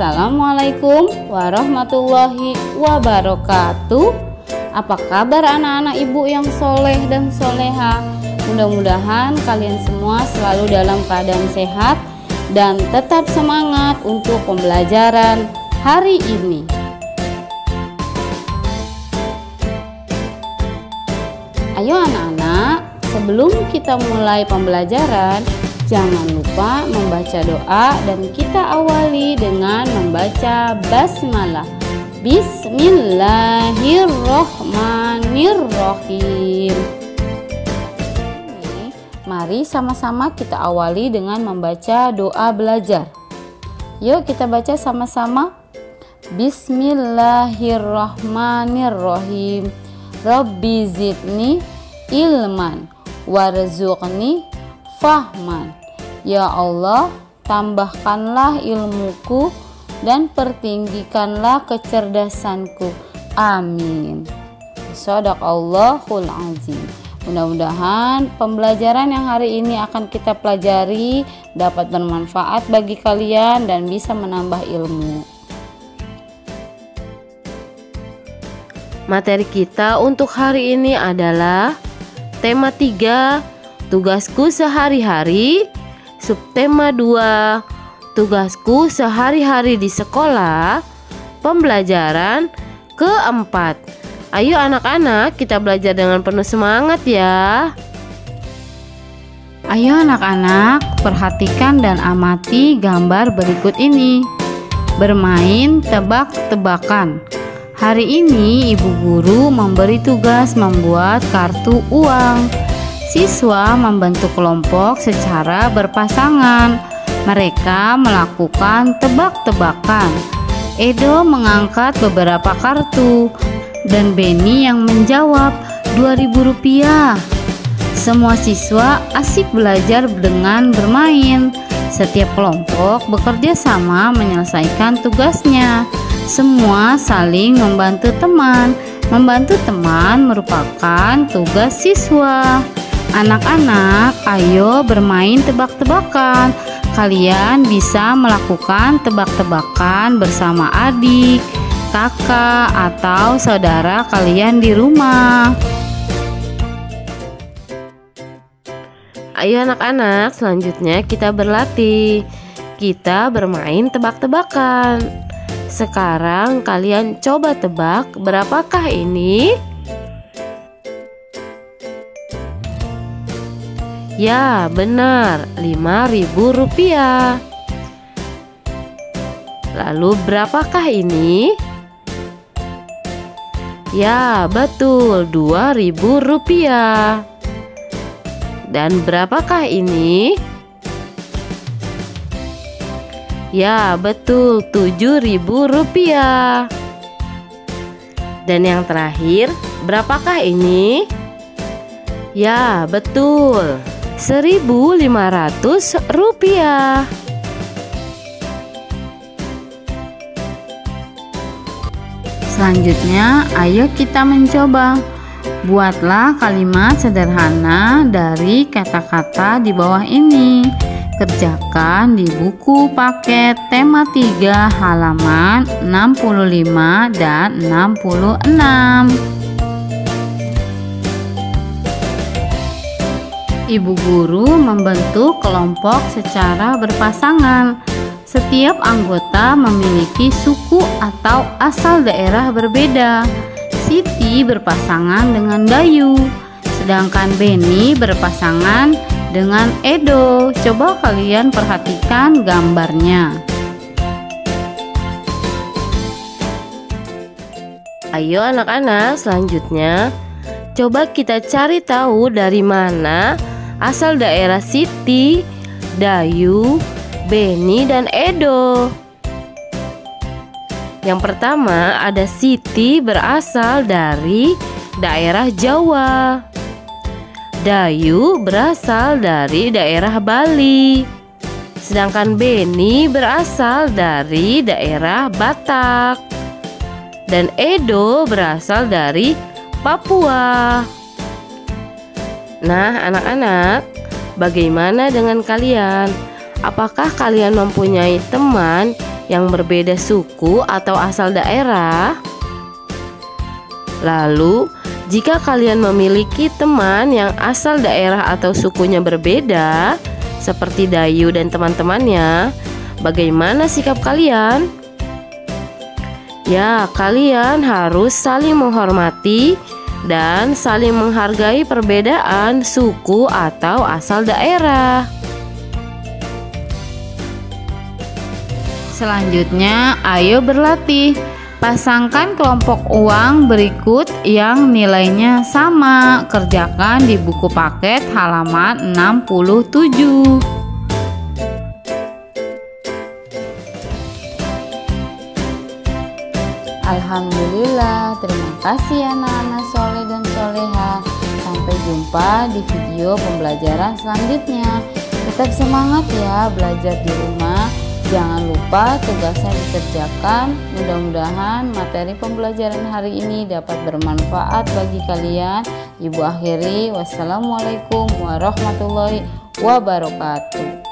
Assalamualaikum warahmatullahi wabarakatuh. Apa kabar anak-anak ibu yang soleh dan soleha? Mudah-mudahan kalian semua selalu dalam keadaan sehat dan tetap semangat untuk pembelajaran hari ini. Ayo anak-anak, sebelum kita mulai pembelajaran, jangan lupa membaca doa dan kita awali dengan membaca basmalah. Bismillahirrohmanirrohim. Mari sama-sama kita awali dengan membaca doa belajar. Yuk kita baca sama-sama. Bismillahirrohmanirrohim. Rabbi zidni ilman warzuqni fahman. Ya Allah, tambahkanlah ilmuku dan pertinggikanlah kecerdasanku. Amin. Shadaqallahul azim. Mudah-mudahan pembelajaran yang hari ini akan kita pelajari dapat bermanfaat bagi kalian dan bisa menambah ilmu. Materi kita untuk hari ini adalah tema 3, tugasku sehari-hari. Subtema 2, tugasku sehari-hari di sekolah. Pembelajaran keempat. Ayo anak-anak, kita belajar dengan penuh semangat ya. Ayo anak-anak, perhatikan dan amati gambar berikut ini. Bermain tebak-tebakan. Hari ini ibu guru memberi tugas membuat kartu uang. Siswa membentuk kelompok secara berpasangan. Mereka melakukan tebak-tebakan. Edo mengangkat beberapa kartu dan Beni yang menjawab Rp2.000. Semua siswa asik belajar dengan bermain. Setiap kelompok bekerja sama menyelesaikan tugasnya. Semua saling membantu teman. Membantu teman merupakan tugas siswa. Anak-anak, ayo bermain tebak-tebakan. Kalian bisa melakukan tebak-tebakan bersama adik, kakak, atau saudara kalian di rumah. Ayo anak-anak, selanjutnya kita berlatih. Kita bermain tebak-tebakan. Sekarang kalian coba tebak berapakah ini? Ya, benar, Rp5.000. Lalu berapakah ini? Ya, betul, Rp2.000. Dan berapakah ini? Ya, betul, Rp7.000. Dan yang terakhir, berapakah ini? Ya, betul, Rp1.500. Selanjutnya, ayo kita mencoba. Buatlah kalimat sederhana dari kata-kata di bawah ini. Kerjakan di buku paket tema 3 halaman 65 dan 66. Ibu guru membentuk kelompok secara berpasangan. Setiap anggota memiliki suku atau asal daerah berbeda. Siti berpasangan dengan Dayu, sedangkan Beni berpasangan dengan Edo. Coba kalian perhatikan gambarnya. Ayo anak-anak, selanjutnya coba kita cari tahu dari mana asal daerah Siti, Dayu, Beni, dan Edo. Yang pertama ada Siti berasal dari daerah Jawa. Dayu berasal dari daerah Bali. Sedangkan Beni berasal dari daerah Batak. Dan Edo berasal dari Papua. Nah, anak-anak, bagaimana dengan kalian? Apakah kalian mempunyai teman yang berbeda suku atau asal daerah? Lalu, jika kalian memiliki teman yang asal daerah atau sukunya berbeda, seperti Dayu dan teman-temannya, bagaimana sikap kalian? Ya, kalian harus saling menghormati dan saling menghargai perbedaan suku atau asal daerah. Selanjutnya, ayo berlatih. Pasangkan kelompok uang berikut yang nilainya sama. Kerjakan di buku paket halaman 67. Alhamdulillah, terima kasih anak-anak soleh dan soleha. Sampai jumpa di video pembelajaran selanjutnya. Tetap semangat ya belajar di rumah. Jangan lupa tugasnya dikerjakan. Mudah-mudahan materi pembelajaran hari ini dapat bermanfaat bagi kalian. Ibu akhiri, wassalamualaikum warahmatullahi wabarakatuh.